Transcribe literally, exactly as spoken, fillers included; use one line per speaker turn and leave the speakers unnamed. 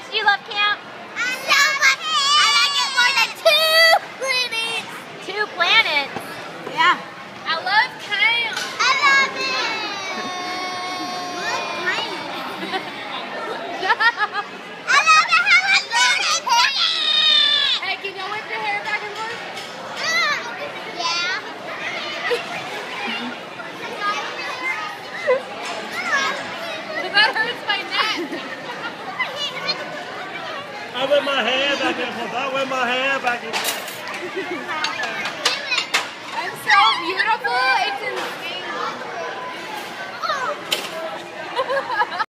Do you love camp? I love it. I like it more than two planets. Two planets?
Yeah.
I love camp. I love it. I love it how I love it. Hey, can you whip your hair back and forth? Yeah. That hurts my neck.
I whip my hair back and forth. I whip my hair back and forth.
I'm so beautiful. It's insane.